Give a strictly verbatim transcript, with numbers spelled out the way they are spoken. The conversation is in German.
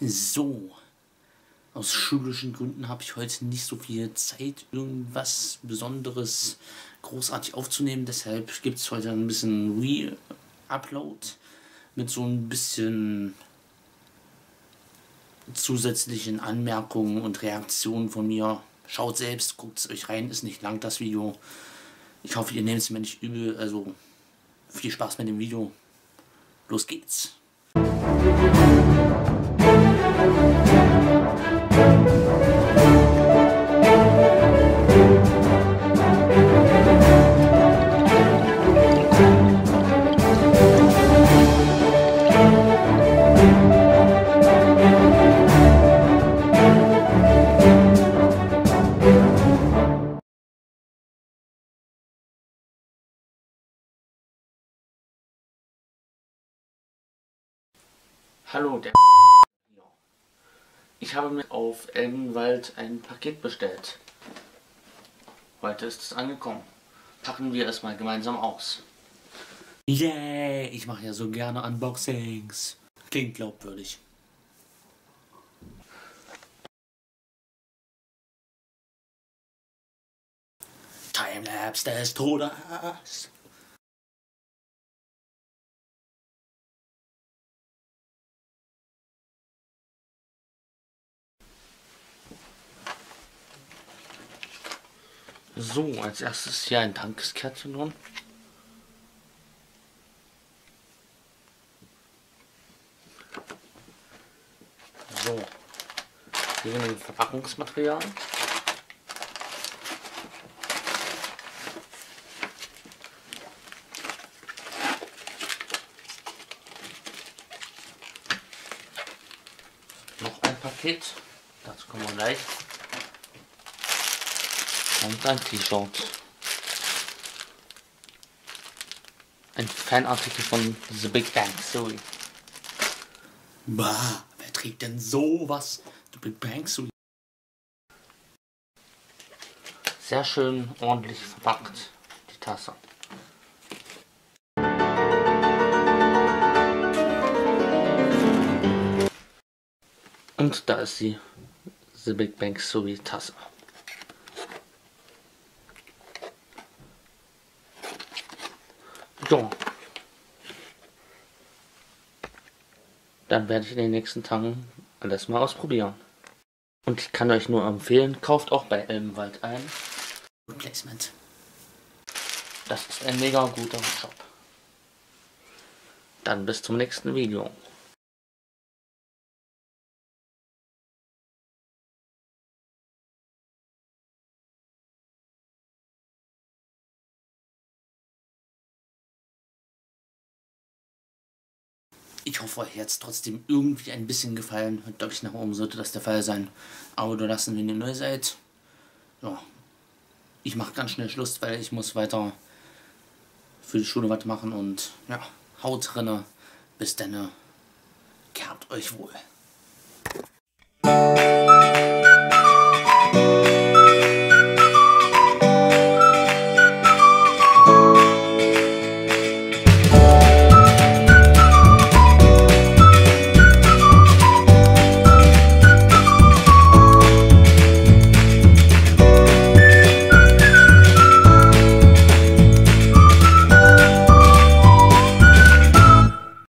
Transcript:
So, aus schulischen Gründen habe ich heute nicht so viel Zeit, irgendwas Besonderes großartig aufzunehmen. Deshalb gibt es heute ein bisschen Re-Upload mit so ein bisschen zusätzlichen Anmerkungen und Reaktionen von mir. Schaut selbst, guckt es euch rein, ist nicht lang das Video. Ich hoffe, ihr nehmt es mir nicht übel, also viel Spaß mit dem Video. Los geht's! Hallo, der Ich habe mir auf Elbenwald ein Paket bestellt. Heute ist es angekommen. Packen wir es mal gemeinsam aus. Yeah, ich mache ja so gerne Unboxings. Klingt glaubwürdig. Timelapse des Todes. So, als erstes hier ein Tageskärtchen drin. So, hier ein Verpackungsmaterial. Noch ein Paket, dazu kommen wir gleich. Und ein T-Shirt. Ein Fanartikel von The Big Bang Theory. Bah, wer trägt denn sowas? The Big Bang Theory. Sehr schön ordentlich verpackt, die Tasse. Und da ist sie, The Big Bang Theory Tasse. So. Dann werde ich in den nächsten Tagen alles mal ausprobieren. Und ich kann euch nur empfehlen, kauft auch bei Elbenwald ein. Replacement. Das ist ein mega guter Shop. Dann bis zum nächsten Video. Ich hoffe, euch hat es trotzdem irgendwie ein bisschen gefallen. Mit Däumchen nach oben sollte das der Fall sein. Abo da lassen, wenn ihr neu seid. Ja. Ich mache ganz schnell Schluss, weil ich muss weiter für die Schule was machen. Und ja, haut drinne. Bis dann. Gehabt euch wohl.